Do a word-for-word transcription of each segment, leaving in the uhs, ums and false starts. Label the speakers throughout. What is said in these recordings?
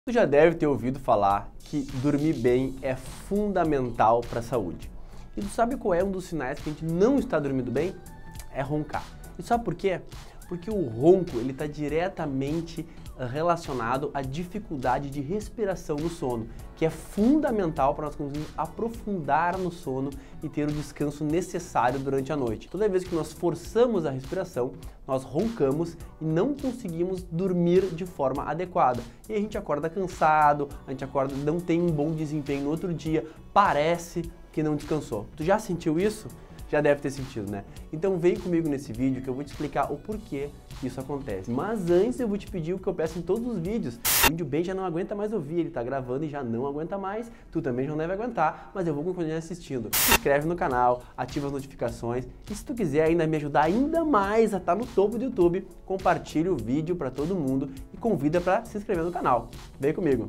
Speaker 1: Tu já deve ter ouvido falar que dormir bem é fundamental para a saúde. E tu sabe qual é um dos sinais que a gente não está dormindo bem? É roncar. E sabe por quê? Porque o ronco ele está diretamente relacionado à dificuldade de respiração no sono, que é fundamental para nós conseguirmos aprofundar no sono e ter o descanso necessário durante a noite. Toda vez que nós forçamos a respiração, nós roncamos e não conseguimos dormir de forma adequada. E a gente acorda cansado, a gente acorda, não tem um bom desempenho no outro dia, parece que não descansou. Tu já sentiu isso? Já deve ter sentido, né? Então vem comigo nesse vídeo que eu vou te explicar o porquê isso acontece. Mas antes eu vou te pedir o que eu peço em todos os vídeos. O Índio Ben já não aguenta mais ouvir, ele tá gravando e já não aguenta mais. Tu também já não deve aguentar, mas eu vou continuar assistindo. Se inscreve no canal, ativa as notificações e se tu quiser ainda me ajudar ainda mais a estar no topo do YouTube, compartilha o vídeo para todo mundo e convida para se inscrever no canal. Vem comigo!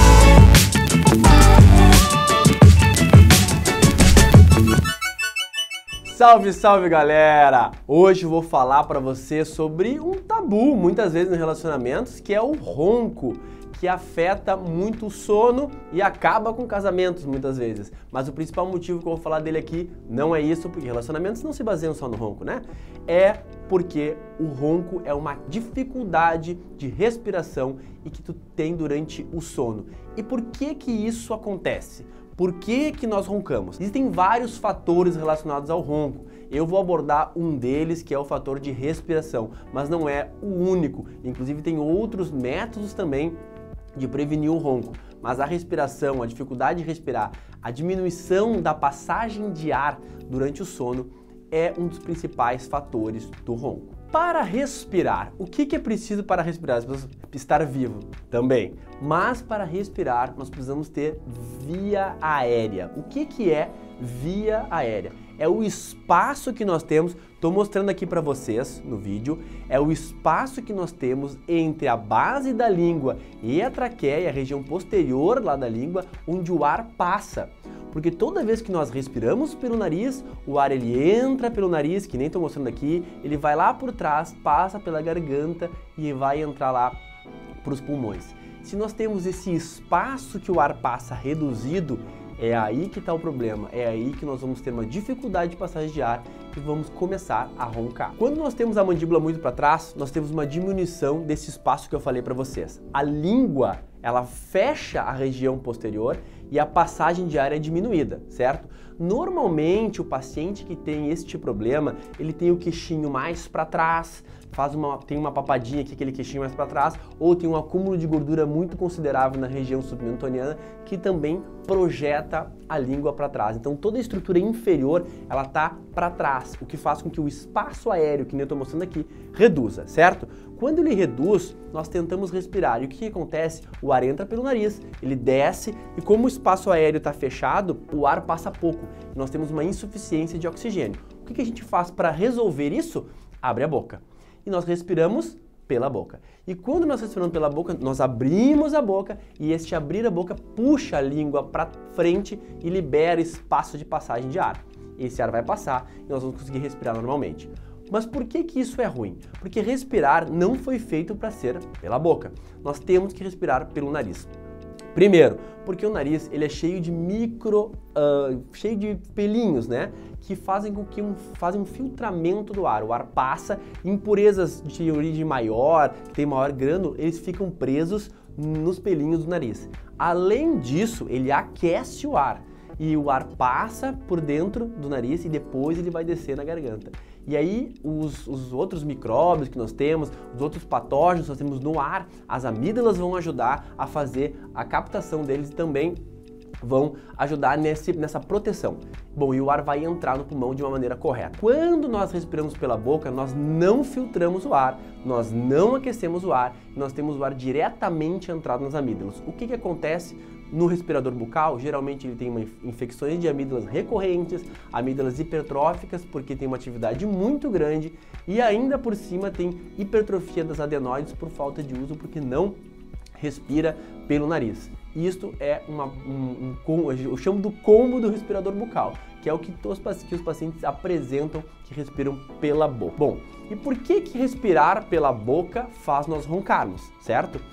Speaker 1: Salve, salve galera! Hoje eu vou falar para você sobre um tabu, muitas vezes nos relacionamentos, que é o ronco, que afeta muito o sono e acaba com casamentos muitas vezes. Mas o principal motivo que eu vou falar dele aqui não é isso, porque relacionamentos não se baseiam só no ronco, né? É porque o ronco é uma dificuldade de respiração e que tu tem durante o sono. E por que que isso acontece? Por que que nós roncamos? Existem vários fatores relacionados ao ronco. Eu vou abordar um deles, que é o fator de respiração, mas não é o único. Inclusive tem outros métodos também de prevenir o ronco. Mas a respiração, a dificuldade de respirar, a diminuição da passagem de ar durante o sono é um dos principais fatores do ronco. Para respirar, o que que é preciso para respirar? Estar vivo também. Mas para respirar, nós precisamos ter via aérea. O que que é via aérea? É o espaço que nós temos, estou mostrando aqui para vocês no vídeo, é o espaço que nós temos entre a base da língua e a traqueia, a região posterior lá da língua, onde o ar passa. Porque toda vez que nós respiramos pelo nariz, o ar ele entra pelo nariz, que nem estou mostrando aqui, ele vai lá por trás, passa pela garganta e vai entrar lá para os pulmões. Se nós temos esse espaço que o ar passa reduzido, é aí que está o problema, é aí que nós vamos ter uma dificuldade de passagem de ar e vamos começar a roncar. Quando nós temos a mandíbula muito para trás, nós temos uma diminuição desse espaço que eu falei para vocês. A língua, ela fecha a região posterior e a passagem de ar é diminuída, certo? Normalmente o paciente que tem este problema, ele tem o queixinho mais para trás, faz uma, tem uma papadinha aqui, aquele queixinho mais para trás, ou tem um acúmulo de gordura muito considerável na região submentoniana que também projeta a língua para trás. Então toda a estrutura inferior, ela tá para trás, o que faz com que o espaço aéreo, que nem eu estou mostrando aqui, reduza, certo? Quando ele reduz, nós tentamos respirar. E o que que acontece? O ar entra pelo nariz, ele desce e como o espaço aéreo está fechado, o ar passa pouco. Nós temos uma insuficiência de oxigênio. O que que a gente faz para resolver isso? Abre a boca. E nós respiramos pela boca. E quando nós respiramos pela boca, nós abrimos a boca e este abrir a boca puxa a língua para frente e libera espaço de passagem de ar. Esse ar vai passar e nós vamos conseguir respirar normalmente. Mas por que que isso é ruim? Porque respirar não foi feito para ser pela boca. Nós temos que respirar pelo nariz. Primeiro, porque o nariz ele é cheio de micro, uh, cheio de pelinhos, né? Que fazem com que um, fazem um filtramento do ar. O ar passa, impurezas de origem maior, que tem maior grânulo, eles ficam presos nos pelinhos do nariz. Além disso, ele aquece o ar. E o ar passa por dentro do nariz e depois ele vai descer na garganta. E aí os, os outros micróbios que nós temos, os outros patógenos que nós temos no ar, as amígdalas vão ajudar a fazer a captação deles e também vão ajudar nesse, nessa proteção. Bom, e o ar vai entrar no pulmão de uma maneira correta. Quando nós respiramos pela boca, nós não filtramos o ar, nós não aquecemos o ar, nós temos o ar diretamente entrado nas amígdalas. O que que acontece no respirador bucal? Geralmente ele tem uma infecções de amígdalas recorrentes, amígdalas hipertróficas, porque tem uma atividade muito grande e ainda por cima tem hipertrofia das adenoides por falta de uso, porque não respira pelo nariz. Isto é uma, um, um, eu chamo do combo do respirador bucal, que é o que, todos, que os pacientes apresentam que respiram pela boca. Bom, e por que que respirar pela boca faz nós roncarmos, certo?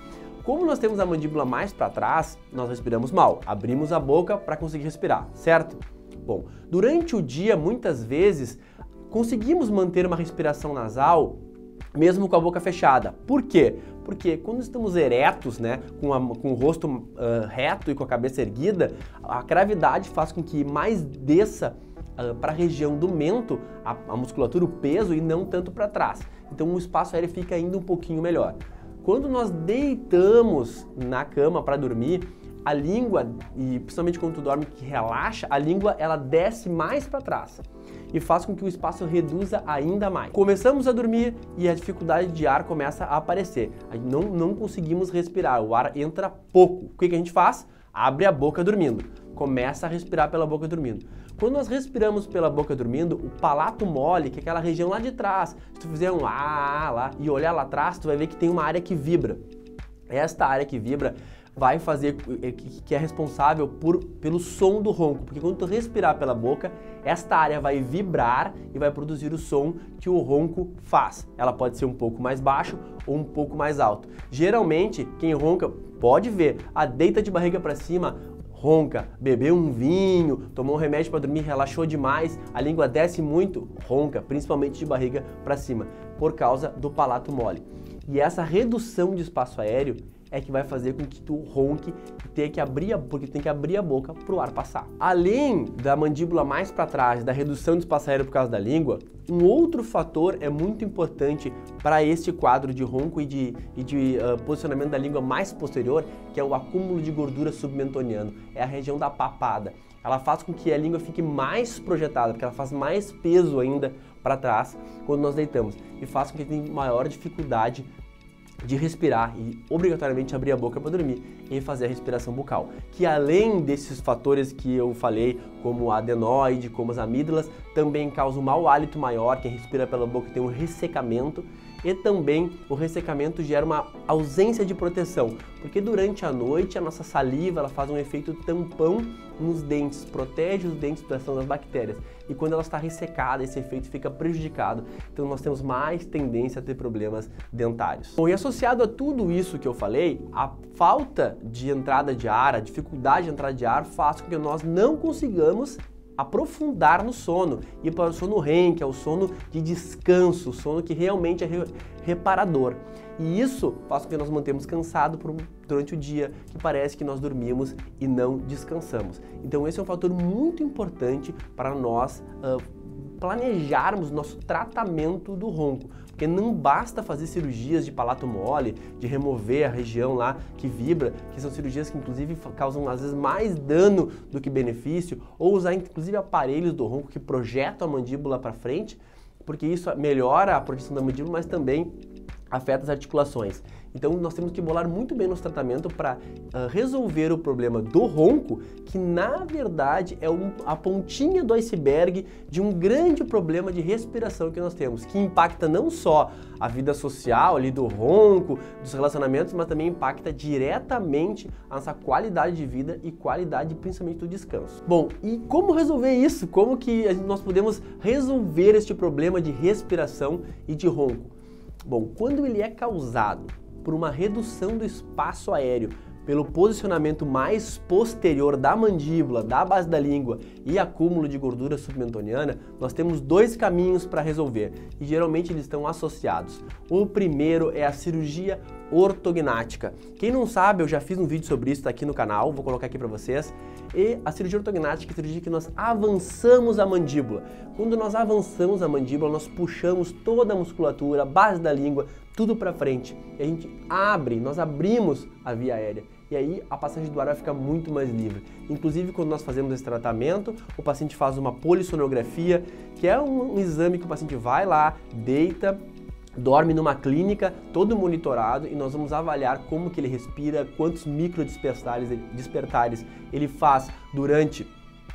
Speaker 1: como nós temos a mandíbula mais para trás, nós respiramos mal, abrimos a boca para conseguir respirar, certo? Bom, durante o dia, muitas vezes, conseguimos manter uma respiração nasal mesmo com a boca fechada. Por quê? Porque quando estamos eretos, né, com, a, com o rosto uh, reto e com a cabeça erguida, a gravidade faz com que mais desça uh, para a região do mento a, a musculatura, o peso, e não tanto para trás. Então o espaço aéreo fica ainda um pouquinho melhor. Quando nós deitamos na cama para dormir, a língua, e principalmente quando tu dorme que relaxa, a língua ela desce mais para trás e faz com que o espaço reduza ainda mais. Começamos a dormir e a dificuldade de ar começa a aparecer. Não, não conseguimos respirar, o ar entra pouco. O que, que a gente faz? Abre a boca dormindo. Começa a respirar pela boca dormindo. Quando nós respiramos pela boca dormindo, o palato mole, que é aquela região lá de trás, se tu fizer um ah lá e olhar lá atrás, tu vai ver que tem uma área que vibra. Esta área que vibra vai fazer, que é responsável por, pelo som do ronco, porque quando tu respirar pela boca, esta área vai vibrar e vai produzir o som que o ronco faz. Ela pode ser um pouco mais baixo ou um pouco mais alto. Geralmente, quem ronca, pode ver, a deita de barriga para cima, ronca, bebeu um vinho, tomou um remédio para dormir, relaxou demais, a língua desce muito, ronca, principalmente de barriga para cima, por causa do palato mole. E essa redução de espaço aéreo é que vai fazer com que tu ronque e tenha que abrir a, porque tu tem que abrir a boca para o ar passar. Além da mandíbula mais para trás, da redução de espaço aéreo por causa da língua, um outro fator é muito importante para este quadro de ronco e de, e de uh, posicionamento da língua mais posterior, que é o acúmulo de gordura submentoniano, é a região da papada. Ela faz com que a língua fique mais projetada, porque ela faz mais peso ainda para trás quando nós deitamos e faz com que tenha maior dificuldade de respirar e obrigatoriamente abrir a boca para dormir e fazer a respiração bucal, que além desses fatores que eu falei, como a adenoide, como as amígdalas, também causa um mau hálito maior. Quem respira pela boca tem um ressecamento e também o ressecamento gera uma ausência de proteção, porque durante a noite a nossa saliva ela faz um efeito tampão nos dentes, protege os dentes da ação das bactérias, e quando ela está ressecada esse efeito fica prejudicado, então nós temos mais tendência a ter problemas dentários. Bom, e associado a tudo isso que eu falei, a falta de entrada de ar, a dificuldade de entrada de ar faz com que nós não consigamos aprofundar no sono, ir para o sono R E M, que é o sono de descanso, o sono que realmente é reparador. E isso faz com que nós mantemos cansado por, durante o dia, que parece que nós dormimos e não descansamos. Então esse é um fator muito importante para nós uh, planejarmos nosso tratamento do ronco, porque não basta fazer cirurgias de palato mole, de remover a região lá que vibra, que são cirurgias que inclusive causam às vezes mais dano do que benefício, ou usar inclusive aparelhos do ronco que projetam a mandíbula para frente, porque isso melhora a projeção da mandíbula, mas também afeta as articulações. Então nós temos que bolar muito bem nosso tratamento para uh, resolver o problema do ronco, que na verdade é um, a pontinha do iceberg de um grande problema de respiração que nós temos, que impacta não só a vida social ali do ronco, dos relacionamentos, mas também impacta diretamente a nossa qualidade de vida e qualidade principalmente do descanso. Bom, e como resolver isso? Como que nós podemos resolver este problema de respiração e de ronco? Bom, quando ele é causado por uma redução do espaço aéreo, pelo posicionamento mais posterior da mandíbula, da base da língua e acúmulo de gordura submentoniana, nós temos dois caminhos para resolver e geralmente eles estão associados. O primeiro é a cirurgia ortognática. Quem não sabe, eu já fiz um vídeo sobre isso, tá aqui no canal, vou colocar aqui para vocês. E a cirurgia ortognática é a cirurgia que nós avançamos a mandíbula. Quando nós avançamos a mandíbula, nós puxamos toda a musculatura, a base da língua, tudo para frente. E a gente abre, nós abrimos a via aérea. E aí a passagem do ar vai ficar muito mais livre. Inclusive, quando nós fazemos esse tratamento, o paciente faz uma polissonografia, que é um, um exame que o paciente vai lá, deita, dorme numa clínica, todo monitorado, e nós vamos avaliar como que ele respira, quantos microdespertares despertares ele faz durante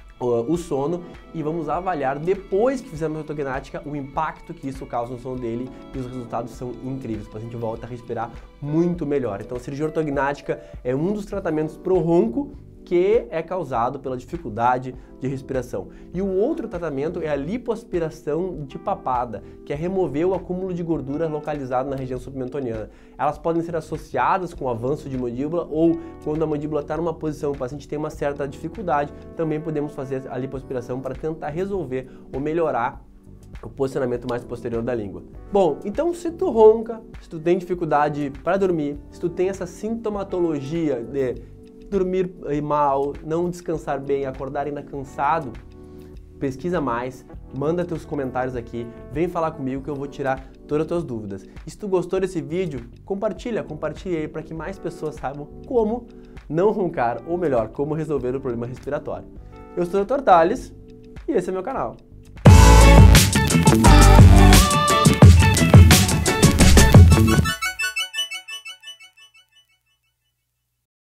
Speaker 1: o sono, e vamos avaliar, depois que fizermos a ortognática, o impacto que isso causa no sono dele, e os resultados são incríveis. O paciente volta a respirar muito melhor. Então a cirurgia ortognática é um dos tratamentos pro ronco porque é causado pela dificuldade de respiração. E o outro tratamento é a lipoaspiração de papada, que é remover o acúmulo de gordura localizado na região submentoniana. Elas podem ser associadas com o avanço de mandíbula ou quando a mandíbula está numa posição, o paciente tem uma certa dificuldade, também podemos fazer a lipoaspiração para tentar resolver ou melhorar o posicionamento mais posterior da língua. Bom, então se tu ronca, se tu tem dificuldade para dormir, se tu tem essa sintomatologia de dormir mal, não descansar bem, acordar ainda cansado, pesquisa mais, manda teus comentários aqui, vem falar comigo que eu vou tirar todas as tuas dúvidas. E se tu gostou desse vídeo, compartilha, compartilha aí para que mais pessoas saibam como não roncar, ou melhor, como resolver o problema respiratório. Eu sou o doutor Thales e esse é meu canal. We'll be right back.